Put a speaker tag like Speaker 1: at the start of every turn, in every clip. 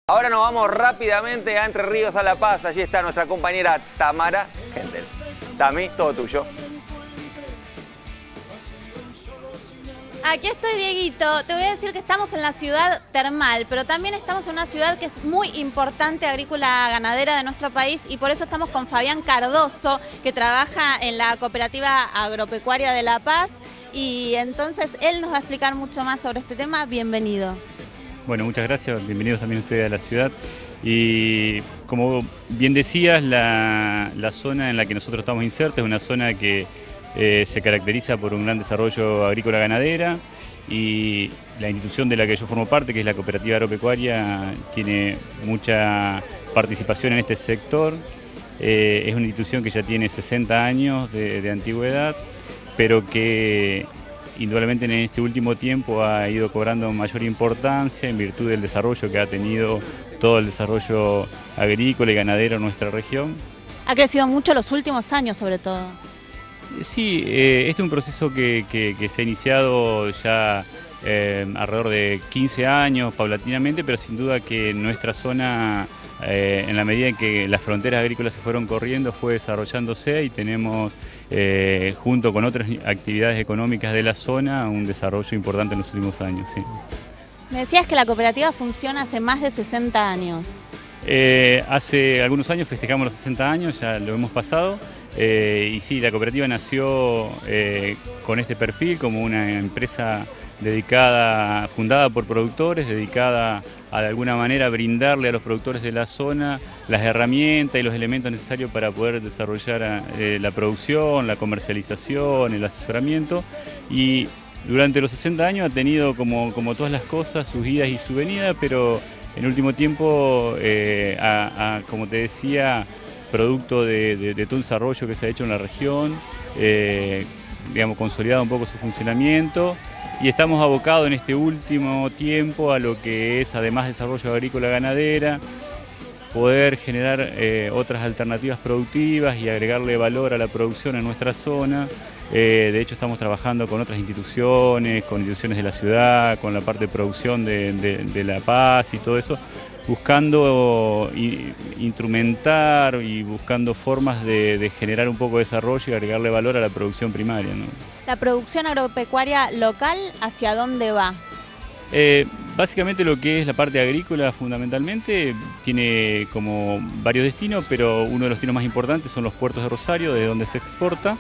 Speaker 1: Ahora nos vamos rápidamente a Entre Ríos, a La Paz. Allí está nuestra compañera Tamara Hendel. Tami, todo tuyo.
Speaker 2: Aquí estoy, Dieguito. Te voy a decir que estamos en la ciudad termal, pero también estamos en una ciudad que es muy importante, agrícola ganadera de nuestro país, y por eso estamos con Fabián Cardoso, que trabaja en la Cooperativa Agropecuaria de La Paz, y entonces él nos va a explicar mucho más sobre este tema. Bienvenido.
Speaker 3: Bueno, muchas gracias, bienvenidos también ustedes a la ciudad. Y como bien decías, la zona en la que nosotros estamos insertos es una zona que se caracteriza por un gran desarrollo agrícola ganadera, y la institución de la que yo formo parte, que es la Cooperativa Agropecuaria, tiene mucha participación en este sector. Es una institución que ya tiene 60 años de antigüedad, pero que indudablemente en este último tiempo ha ido cobrando mayor importancia en virtud del desarrollo que ha tenido todo el desarrollo agrícola y ganadero en nuestra región.
Speaker 2: Ha crecido mucho los últimos años, sobre todo.
Speaker 3: Sí, este es un proceso que se ha iniciado ya alrededor de 15 años, paulatinamente, pero sin duda que en nuestra zona, en la medida en que las fronteras agrícolas se fueron corriendo, fue desarrollándose, y tenemos, junto con otras actividades económicas de la zona, un desarrollo importante en los últimos años. Sí.
Speaker 2: Me decías que la cooperativa funciona hace más de 60 años.
Speaker 3: Hace algunos años festejamos los 60 años, ya lo hemos pasado. Y sí, la cooperativa nació con este perfil como una empresa dedicada, fundada por productores, dedicada a de alguna manera brindarle a los productores de la zona las herramientas y los elementos necesarios para poder desarrollar la producción, la comercialización, el asesoramiento. Y durante los 60 años ha tenido, como todas las cosas, sus idas y sus venidas, pero en último tiempo, como te decía, producto de todo el desarrollo que se ha hecho en la región, digamos, consolidado un poco su funcionamiento, y estamos abocados en este último tiempo a lo que es, además de desarrollo agrícola ganadera, poder generar otras alternativas productivas y agregarle valor a la producción en nuestra zona. De hecho, estamos trabajando con otras instituciones, con instituciones de la ciudad, con la parte de producción de La Paz y todo eso, buscando instrumentar y buscando formas de generar un poco de desarrollo y agregarle valor a la producción primaria, ¿no?
Speaker 2: ¿La producción agropecuaria local hacia dónde va?
Speaker 3: Básicamente lo que es la parte agrícola, fundamentalmente, tiene como varios destinos, pero uno de los destinos más importantes son los puertos de Rosario, desde donde se exporta.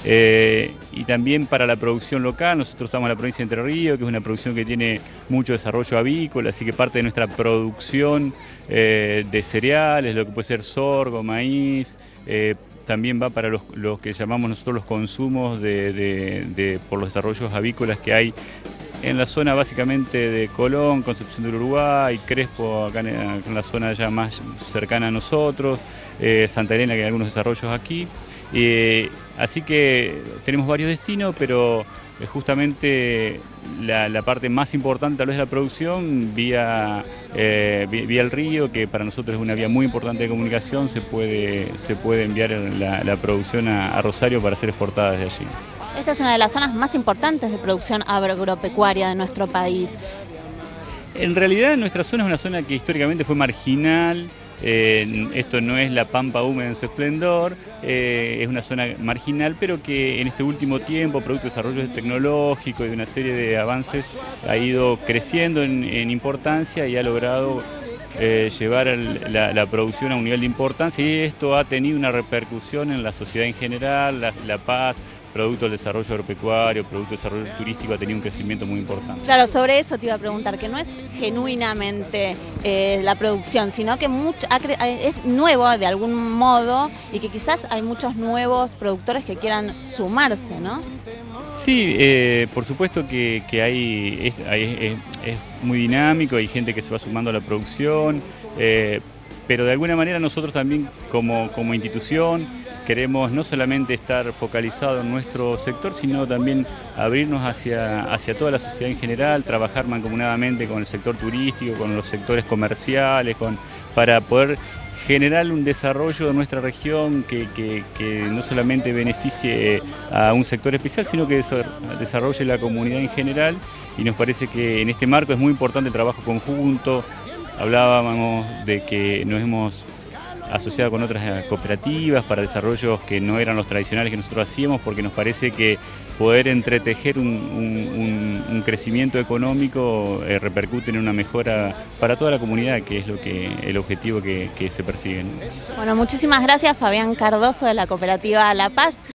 Speaker 3: Y también para la producción local, nosotros estamos en la provincia de Entre Ríos, que es una producción que tiene mucho desarrollo avícola, así que parte de nuestra producción de cereales, lo que puede ser sorgo, maíz, también va para los que llamamos nosotros los consumos por los desarrollos avícolas que hay en la zona básicamente de Colón, Concepción del Uruguay, Crespo, acá en la zona ya más cercana a nosotros, Santa Elena, que hay algunos desarrollos aquí. Así que tenemos varios destinos, pero justamente la parte más importante tal vez de la producción, vía el río, que para nosotros es una vía muy importante de comunicación, se puede enviar la producción a Rosario para ser exportada desde allí.
Speaker 2: Esta es una de las zonas más importantes de producción agropecuaria de nuestro país.
Speaker 3: En realidad nuestra zona es una zona que históricamente fue marginal. Esto no es la pampa húmeda en su esplendor, es una zona marginal, pero que en este último tiempo, producto de desarrollo tecnológico y de una serie de avances, ha ido creciendo en importancia y ha logrado llevar la producción a un nivel de importancia, y esto ha tenido una repercusión en la sociedad en general. La Paz, producto del desarrollo agropecuario, producto del desarrollo turístico, ha tenido un crecimiento muy importante.
Speaker 2: Claro, sobre eso te iba a preguntar, que no es genuinamente la producción, sino que es nuevo de algún modo, y que quizás hay muchos nuevos productores que quieran sumarse, ¿no?
Speaker 3: Sí, por supuesto que es muy dinámico, hay gente que se va sumando a la producción, pero de alguna manera nosotros también como institución queremos no solamente estar focalizados en nuestro sector, sino también abrirnos hacia toda la sociedad en general, trabajar mancomunadamente con el sector turístico, con los sectores comerciales, para poder generar un desarrollo de nuestra región que no solamente beneficie a un sector especial, sino que desarrolle la comunidad en general, y nos parece que en este marco es muy importante el trabajo conjunto, hablábamos de que nos hemos asociado con otras cooperativas para desarrollos que no eran los tradicionales que nosotros hacíamos, porque nos parece que poder entretejer un crecimiento económico repercute en una mejora para toda la comunidad, que es el objetivo que se persigue, ¿no?
Speaker 2: Bueno, muchísimas gracias, Fabián Cardoso de la cooperativa La Paz.